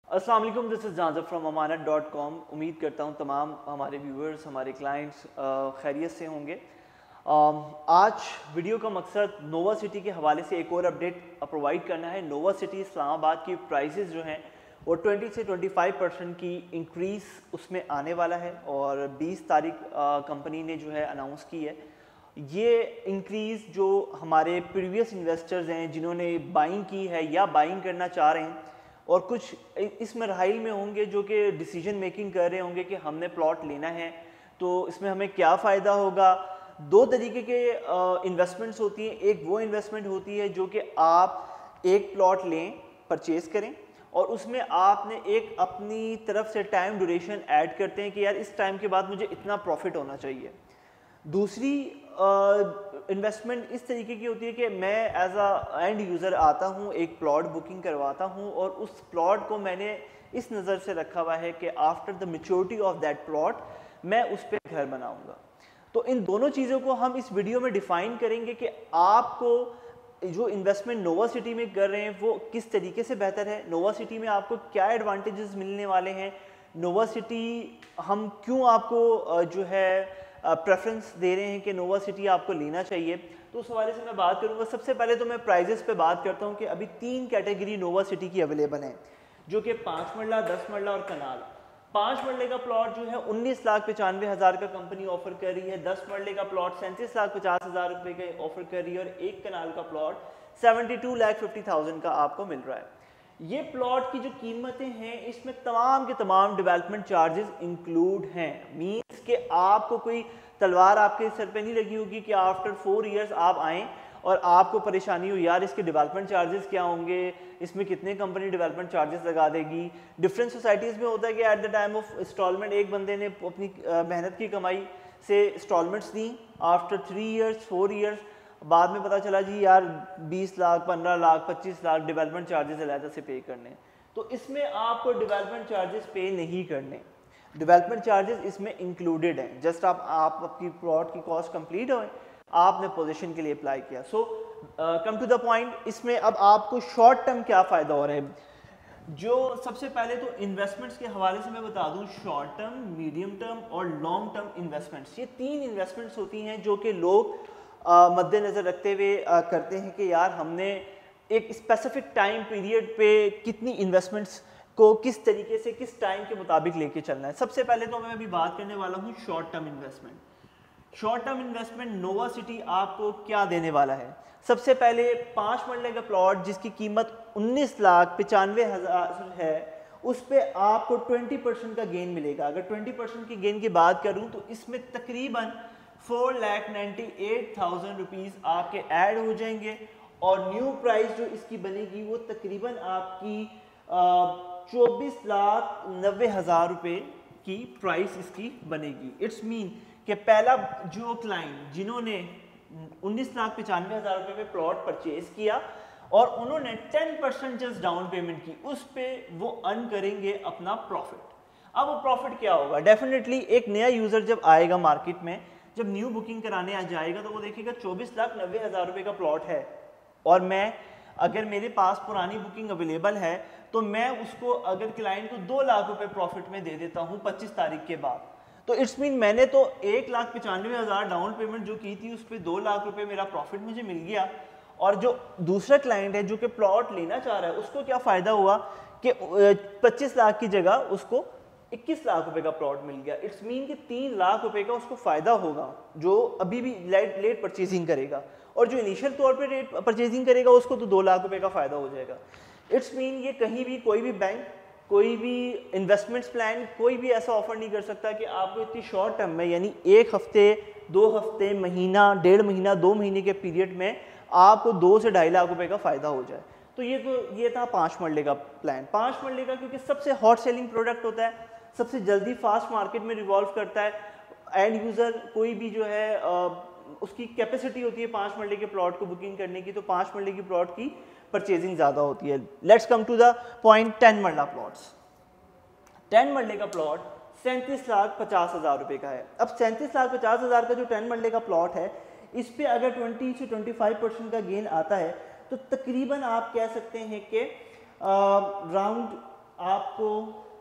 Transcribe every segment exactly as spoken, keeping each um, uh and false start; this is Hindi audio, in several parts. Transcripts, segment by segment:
अस्सलाम वालेकुम, this is Jazab from Amanat dot com. उम्मीद करता हूँ तमाम हमारे व्यूअर्स, हमारे क्लाइंट्स खैरियत से होंगे। um, आज वीडियो का मकसद नोवा सिटी के हवाले से एक और अपडेट प्रोवाइड करना है। नोवा सिटी इस्लामाबाद की प्राइसेस जो हैं वो बीस से पच्चीस परसेंट की इंक्रीज़ उसमें आने वाला है और बीस तारीख कंपनी ने जो है अनाउंस की है। ये इंक्रीज़ जो हमारे प्रीवियस इन्वेस्टर्स हैं जिन्होंने बाइंग की है या बाइंग करना चाह रहे हैं और कुछ इस मरहल में होंगे जो कि डिसीजन मेकिंग कर रहे होंगे कि हमने प्लॉट लेना है तो इसमें हमें क्या फ़ायदा होगा। दो तरीके के इन्वेस्टमेंट्स होती हैं। एक वो इन्वेस्टमेंट होती है जो कि आप एक प्लॉट लें, परचेज़ करें और उसमें आपने एक अपनी तरफ से टाइम ड्यूरेशन ऐड करते हैं कि यार इस टाइम के बाद मुझे इतना प्रॉफिट होना चाहिए। दूसरी इन्वेस्टमेंट uh, इस तरीके की होती है कि मैं एज अ एंड यूज़र आता हूँ, एक प्लॉट बुकिंग करवाता हूँ और उस प्लॉट को मैंने इस नज़र से रखा हुआ है कि after the maturity of that plot मैं उस पर घर बनाऊँगा। तो इन दोनों चीज़ों को हम इस वीडियो में डिफ़ाइन करेंगे कि आपको जो इन्वेस्टमेंट नोवा सिटी में कर रहे हैं वो किस तरीके से बेहतर है, नोवा सिटी में आपको क्या एडवांटेजेस मिलने वाले हैं, नोवा सिटी हम क्यों आपको जो है प्रेफरेंस दे रहे हैं कि नोवा सिटी आपको लेना चाहिए। तो उस हवाले से मैं बात करूंगा। सबसे पहले तो मैं प्राइजेस पे बात करता हूं कि अभी तीन कैटेगरी नोवा सिटी की अवेलेबल हैं जो कि पाँच मरला, दस मरला और कनाल। पाँच मरले का प्लॉट जो है उन्नीस लाख पचानवे हज़ार का कंपनी ऑफर कर रही है। दस मरले का प्लॉट सैंतीस लाख पचास हज़ार रुपये का ऑफर कर रही है और एक कनाल का plot seventy two lakh fifty thousand का आपको मिल रहा है। ये प्लॉट की जो कीमतें हैं इसमें तमाम के तमाम डेवलपमेंट चार्जेस इंक्लूड हैं। मींस कि आपको कोई तलवार आपके सर पे नहीं लगी होगी कि आफ्टर फोर इयर्स आप आएँ और आपको परेशानी हो यार इसके डेवलपमेंट चार्जेस क्या होंगे, इसमें कितने कंपनी डेवलपमेंट चार्जेस लगा देगी। डिफरेंट सोसाइटीज़ में होता है कि at the time of installment एक बंदे ने अपनी मेहनत की कमाई से इंस्टॉलमेंट्स दी, after three years four years बाद में पता चला जी यार बीस लाख पंद्रह लाख पच्चीस लाख डेवलपमेंट चार्जेस अलहदा से पे करने। तो इसमें आपको डेवलपमेंट चार्जेस पे नहीं करने, डेवलपमेंट चार्जेस इसमें इंक्लूडेड हैं। जस्ट आप आप अपनी प्लॉट की कॉस्ट कंप्लीट हो, आपने पोजीशन के लिए अप्लाई किया। So come to the point, इसमें अब आपको शॉर्ट टर्म क्या फ़ायदा हो रहा है। जो सबसे पहले तो इन्वेस्टमेंट्स के हवाले से मैं बता दूं, शॉर्ट टर्म, मीडियम टर्म और लॉन्ग टर्म इन्वेस्टमेंट्स, ये तीन इन्वेस्टमेंट्स होती हैं जो कि लोग मद्देनज़र रखते हुए करते हैं कि यार हमने एक स्पेसिफिक टाइम पीरियड पे कितनी इन्वेस्टमेंट्स को किस तरीके से किस टाइम के मुताबिक लेके चलना है। सबसे पहले तो मैं अभी बात करने वाला हूँ short term investment. Short term investment Nova City आपको क्या देने वाला है। सबसे पहले पाँच मरले का प्लॉट जिसकी कीमत उन्नीस लाख पचानवे हज़ार है उस पर आपको बीस परसेंट का गेन मिलेगा। अगर बीस परसेंट की गेन की बात करूं तो इसमें तकरीबन four lakh ninety eight thousand rupees आपके ऐड हो जाएंगे और न्यू प्राइस जो इसकी बनेगी वो तकरीबन आपकी चौबीस लाख नब्बे हज़ार रुपये की प्राइस इसकी बनेगी। इट्स मीन कि पहला जो क्लाइंट जिन्होंने उन्नीस लाख पचानवे हज़ार रुपये में प्लॉट परचेज किया और उन्होंने ten percent just down payment की, उस पर वो अर्न करेंगे अपना प्रॉफिट। अब वो प्रॉफिट क्या होगा, डेफिनेटली एक नया यूज़र जब आएगा मार्केट में, जब न्यू बुकिंग कराने आ जाएगा तो वो देखेगा चौबीस लाख नब्बे हज़ार रुपये का प्लॉट है और मैं अगर मेरे पास पुरानी बुकिंग अवेलेबल है तो मैं उसको अगर क्लाइंट को दो लाख रुपए प्रॉफिट में दे देता हूँ पच्चीस तारीख के बाद, तो इट्स मीन मैंने तो एक लाख पचानवे हज़ार डाउन पेमेंट जो की थी उस पर दो लाख रुपए मेरा प्रॉफिट मुझे मिल गया। और जो दूसरा क्लाइंट है जो कि प्लॉट लेना चाह रहा है उसको क्या फ़ायदा हुआ कि पच्चीस लाख की जगह उसको इक्कीस लाख रुपए का प्लॉट मिल गया। इट्स मीन कि तीन लाख रुपए का उसको फ़ायदा होगा जो अभी भी लेट लेट परचेजिंग करेगा और जो इनिशियल तौर पे रेट परचेजिंग करेगा उसको तो दो लाख रुपए का फ़ायदा हो जाएगा। इट्स मीन ये कहीं भी कोई भी बैंक, कोई भी इन्वेस्टमेंट्स प्लान, कोई भी ऐसा ऑफर नहीं कर सकता कि आपको इतनी शॉर्ट टर्म में यानी एक हफ्ते, दो हफ्ते, महीना, डेढ़ महीना, दो महीने के पीरियड में आपको दो से ढाई लाख रुपए का फ़ायदा हो जाए। तो ये तो ये था पाँच मरले का प्लान। पाँच मरले का क्योंकि सबसे हॉट सेलिंग प्रोडक्ट होता है, सबसे जल्दी फास्ट मार्केट में रिवॉल्व करता है। एंड यूज़र कोई भी जो है आ, उसकी कैपेसिटी होती है पाँच मरले के प्लॉट को बुकिंग करने की, तो पाँच मरले की प्लॉट की परचेजिंग ज़्यादा होती है। Let's come to the point, ten marla plots. Ten मरले का प्लॉट सैंतीस लाख पचास हज़ार रुपये का है। अब सैंतीस लाख पचास हज़ार का जो टेन मरले का प्लॉट है इस पर अगर ट्वेंटी से ट्वेंटी फाइव परसेंट का गेन आता है तो तकरीबन आप कह सकते हैं कि राउंड आपको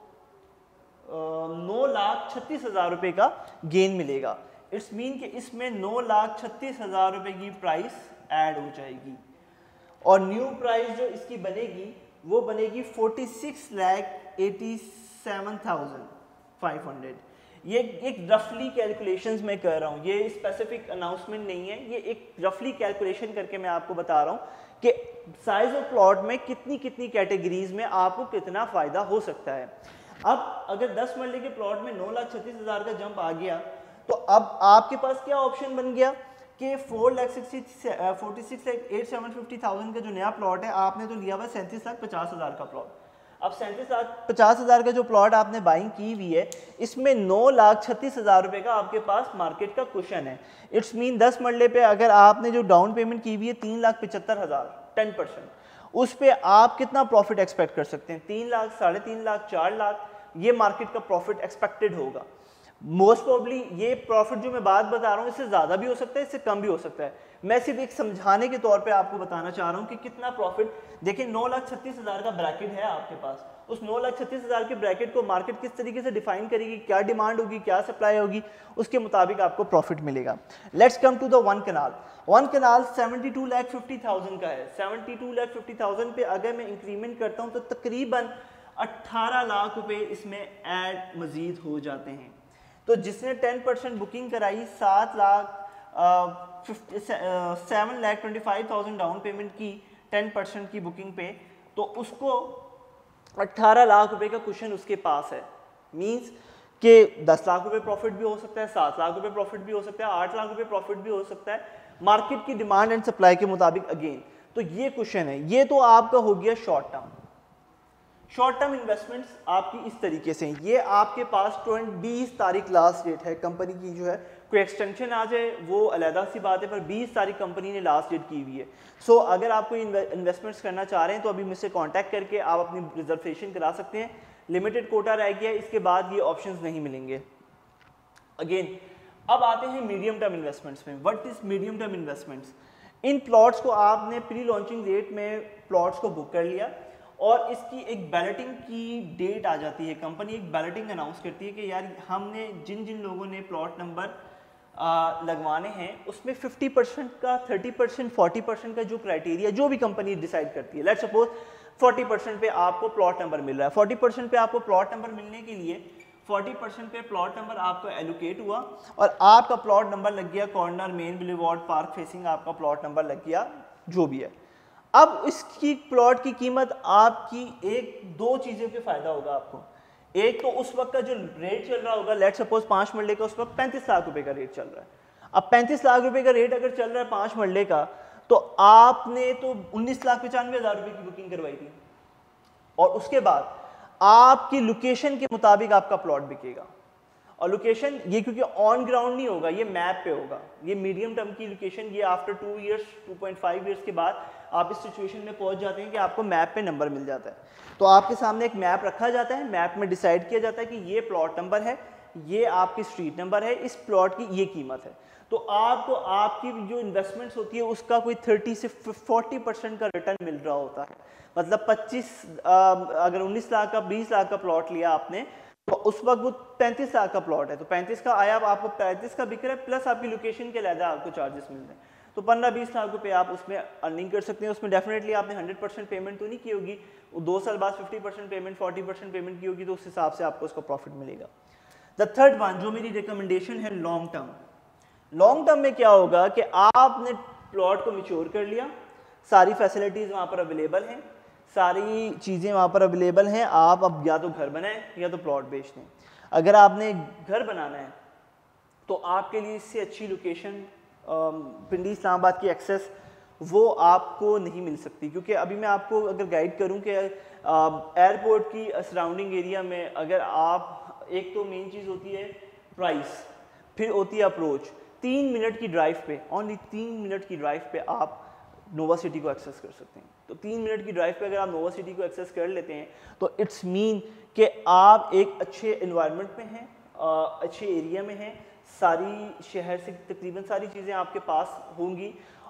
नौ लाख छत्तीस हज़ार रुपये का गेन मिलेगा। इट्स मीन कि इसमें नौ लाख छत्तीस हज़ार रुपये की प्राइस ऐड हो जाएगी और न्यू प्राइस जो इसकी बनेगी वो बनेगी forty six lakh eighty seven thousand five hundred. ये एक रफली कैलकुलेशंस मैं कर रहा हूँ, ये स्पेसिफिक अनाउंसमेंट नहीं है, ये एक रफली कैलकुलेशन करके मैं आपको बता रहा हूँ कि साइज ऑफ प्लॉट में कितनी कितनी कैटेगरीज में आपको कितना फ़ायदा हो सकता है। अब अगर दस मरले के प्लॉट में नौ लाख छत्तीस हज़ार का जंप आ गया तो अब आपके पास क्या ऑप्शन बन गया कि four lakh sixty forty six lakh eight seven fifty thousand का जो नया प्लॉट है आपने तो लिया हुआ सैंतीस लाख पचास हज़ार का प्लॉट। अब सैंतीस लाख पचास हज़ार का जो प्लॉट आपने बाइंग की हुई है इसमें नौ लाख छत्तीस हज़ार रुपये का आपके पास मार्केट का कुशन है। इट्स मीन दस मरले पे अगर आपने जो डाउन पेमेंट की हुई है तीन लाख पचहत्तर हज़ार टेन परसेंट, उस पर आप कितना प्रॉफिट एक्सपेक्ट कर सकते हैं? तीन लाख, साढ़े तीन लाख, चार लाख, ये मार्केट का प्रॉफिट एक्सपेक्टेड होगा। मोस्ट प्रोबेबली ये प्रॉफिट जो मैं बात बता रहा हूँ इससे ज़्यादा भी हो सकता है, इससे कम भी हो सकता है। मैं सिर्फ एक समझाने के तौर पे आपको बताना चाह रहा हूँ कि कितना प्रॉफिट। देखिए नौ लाख छत्तीस हज़ार का ब्रैकेट है आपके पास, उस नौ लाख छत्तीस हज़ार के ब्रैकेट को मार्केट किस तरीके से डिफाइन करेगी, क्या डिमांड होगी, क्या सप्लाई होगी, उसके मुताबिक आपको प्रॉफिट मिलेगा। Let's come to the one kanal. One kanal seventy two lakh fifty thousand का है। Seventy two lakh fifty thousand पे अगर मैं इंक्रीमेंट करता हूँ तो तकरीबन अट्ठारह लाख रुपए इसमें ऐड मजीद हो जाते हैं। तो जिसने टेन परसेंट बुकिंग कराई, सात lakh seven lakh twenty five thousand down payment की टेन परसेंट की बुकिंग पे, तो उसको अट्ठारह लाख रुपए का कुशन उसके पास है। मींस कि दस लाख रुपए प्रॉफिट भी हो सकता है, सात लाख रुपए प्रॉफिट भी हो सकता है, आठ लाख रुपए प्रॉफिट भी हो सकता है, मार्केट की डिमांड एंड सप्लाई के मुताबिक अगेन। तो ये क्वेश्चन है, ये तो आपका हो गया short term. Short term investments आपकी इस तरीके से हैं। ये आपके पास बीस तारीख लास्ट डेट है, कंपनी की जो है कोई एक्सटेंशन आ जाए वो अलहदा सी बात है, पर बीस तारीख कंपनी ने लास्ट डेट की हुई है। सो so, अगर आप कोई इन्वेस्टमेंट्स करना चाह रहे हैं तो अभी मुझसे कांटेक्ट करके आप अपनी रिजर्वेशन करा सकते हैं। लिमिटेड कोटा रह गया है, इसके बाद ये ऑप्शंस नहीं मिलेंगे। अगेन अब आते हैं मीडियम टर्म इन्वेस्टमेंट्स में। What is medium term investments? इन प्लॉट्स को आपने प्री लॉन्चिंग डेट में प्लॉट्स को बुक कर लिया और इसकी एक बैलेटिंग की डेट आ जाती है। कंपनी एक बैलेटिंग अनाउंस करती है कि यार हमने जिन जिन लोगों ने प्लॉट नंबर लगवाने हैं उसमें फिफ्टी परसेंट का, थर्टी परसेंट, फोर्टी परसेंट का जो क्राइटेरिया जो भी कंपनी डिसाइड करती है। लेट्स सपोज फोर्टी परसेंट पे आपको प्लॉट नंबर मिल रहा है, फोर्टी परसेंट पे आपको प्लॉट नंबर मिलने के लिए फोर्टी परसेंट पे प्लॉट नंबर आपको एलोकेट हुआ और आपका प्लॉट नंबर लग गया corner, main boulevard, park facing, आपका प्लॉट नंबर लग गया जो भी है। अब इसकी प्लॉट की कीमत आपकी एक दो चीज़ों के फायदा होगा आपको। एक तो उस वक्त का जो रेट चल रहा होगा, लेट सपोज पाँच मरले का उस वक्त पैंतीस लाख रुपए का रेट चल रहा है। अब पैंतीस लाख रुपए का रेट अगर चल रहा है पाँच मरले का, तो आपने तो उन्नीस लाख पचानवे हज़ार रुपये की बुकिंग करवाई थी और उसके बाद आपकी लोकेशन के मुताबिक आपका प्लॉट बिकेगा। और लोकेशन ये क्योंकि ऑन ग्राउंड नहीं होगा, ये मैप पे होगा। ये मीडियम टर्म की लोकेशन, ये after two years two point five years के बाद आप इस सिचुएशन में पहुंच जाते हैं कि आपको मैप पे नंबर मिल जाता है। तो आपके सामने एक मैप रखा जाता है, मैप में डिसाइड किया जाता है कि ये प्लॉट नंबर है, ये आपकी स्ट्रीट नंबर है, इस प्लॉट की ये कीमत है। तो आपको आपकी जो इन्वेस्टमेंट्स होती है उसका कोई थर्टी से फोर्टी परसेंट का रिटर्न मिल रहा होता है। मतलब पच्चीस अगर उन्नीस लाख का बीस लाख का प्लॉट लिया आपने तो उस वक्त वो पैंतीस लाख का प्लॉट है, तो पैंतीस का आया, आपको पैंतीस का बिक रहा है, प्लस आपकी लोकेशन के अलग आपको चार्जेस मिल रहे हैं, तो पंद्रह बीस लाख रुपए आप उसमें अर्निंग कर सकते हैं। उसमें डेफिनेटली आपने हंड्रेड परसेंट पेमेंट तो नहीं की होगी, वो दो साल बाद fifty percent payment, forty percent payment की होगी, तो उस हिसाब से आपको उसका प्रॉफिट मिलेगा। द थर्ड वन जो मेरी रिकमेंडेशन है लॉन्ग टर्म। लॉन्ग टर्म में क्या होगा कि आपने प्लॉट को मैच्योर कर लिया, सारी फैसिलिटीज़ वहाँ पर अवेलेबल हैं, सारी चीज़ें वहाँ पर अवेलेबल हैं, आप अब या तो घर बनाएं या तो प्लॉट बेच दें। अगर आपने घर बनाना है तो आपके लिए इससे अच्छी लोकेशन पिंडी इस्लामाबाद की एक्सेस वो आपको नहीं मिल सकती, क्योंकि अभी मैं आपको अगर गाइड करूं कि एयरपोर्ट की सराउंडिंग एरिया में अगर आप, एक तो मेन चीज़ होती है प्राइस, फिर होती है अप्रोच। तीन मिनट की ड्राइव पे, ओनली तीन मिनट की ड्राइव पे आप नोवा सिटी को एक्सेस कर सकते हैं। तो तीन मिनट की ड्राइव पे अगर आप नोवा सिटी को एक्सेस कर लेते हैं तो इट्स मीन कि आप एक अच्छे एनवायरनमेंट में हैं, अच्छे एरिया में हैं, सारी शहर से तकरीबन सारी चीज़ें आपके पास होंगी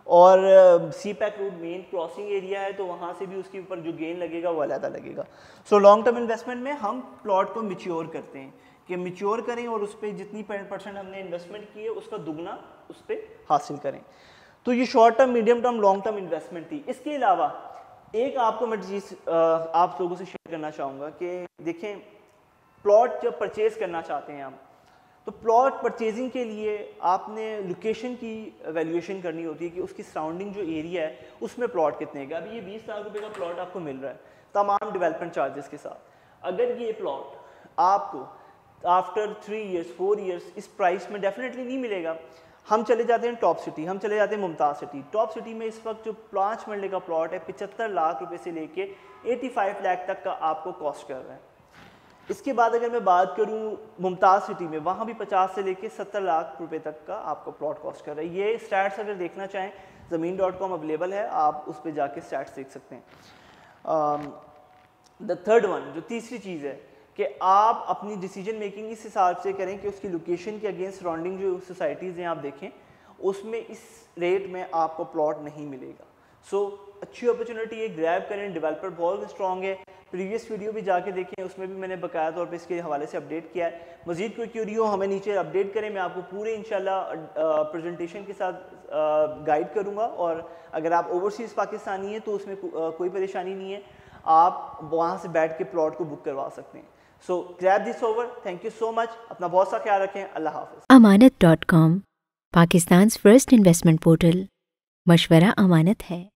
और CPEC road main crossing area है, तो वहाँ से भी उसके ऊपर जो गेन लगेगा वो अलग लगेगा। सो लॉन्ग टर्म इन्वेस्टमेंट में हम प्लॉट को मिच्योर करते हैं कि मिच्योर करें और उस पर जितनी परसेंट हमने इन्वेस्टमेंट की है उसका दुगना उस पर हासिल करें। तो ये short term, medium term, long term investment थी। इसके अलावा एक आपको मैं चीज़ आप लोगों से शेयर करना चाहूँगा कि देखें, प्लॉट जब परचेज़ करना चाहते हैं आप, तो प्लॉट परचेजिंग के लिए आपने लोकेशन की वैल्यूएशन करनी होती है कि उसकी सराउंडिंग जो एरिया है उसमें प्लॉट कितने का। अभी ये बीस लाख रुपए का प्लॉट आपको मिल रहा है तमाम डेवलपमेंट चार्जेस के साथ। अगर ये प्लॉट आपको after three years four years इस प्राइस में डेफिनेटली नहीं मिलेगा। हम चले जाते हैं टॉप सिटी, हम चले जाते हैं मुमताज़ सिटी। टॉप सिटी में इस वक्त जो पाँच मरले का प्लॉट है पचहत्तर लाख रुपए से लेके पचासी लाख तक का आपको कॉस्ट कर रहा है। इसके बाद अगर मैं बात करूं मुमताज़ सिटी में, वहाँ भी पचास से लेके सत्तर लाख रुपए तक का आपको प्लॉट कॉस्ट कर रहा है। ये स्टैट्स अगर देखना चाहें ज़मीन डॉट कॉम अवेलेबल है, आप उस पर जाके स्टैट्स देख सकते हैं। द थर्ड वन, जो तीसरी चीज़ है कि आप अपनी डिसीजन मेकिंग इस हिसाब से करें कि उसकी लोकेशन के अगेंस्ट सराउंडिंग जो सोसाइटीज़ हैं आप देखें, उसमें इस रेट में आपको प्लॉट नहीं मिलेगा। सो so, अच्छी अपॉर्चुनिटी है, ग्रैब करें। डेवलपर बहुत स्ट्रॉन्ग है। प्रीवियस वीडियो भी जाके देखें, उसमें भी मैंने बकाया तौर पे इसके हवाले से अपडेट किया है। मज़ीद कोई क्यूरी हो हमें नीचे अपडेट करें, मैं आपको पूरे इंशाल्लाह प्रेजेंटेशन के साथ गाइड करूँगा। और अगर आप ओवरसीज़ पाकिस्तानी हैं तो उसमें को, कोई परेशानी नहीं है, आप वहाँ से बैठ के प्लॉट को बुक करवा सकते हैं। So grab this over, thank you so much, अपना बहुत सा ख्याल रखें, अल्लाह हाफ़िज़। Amanat dot com, Pakistan first investment portal. मशवरा अमानत है।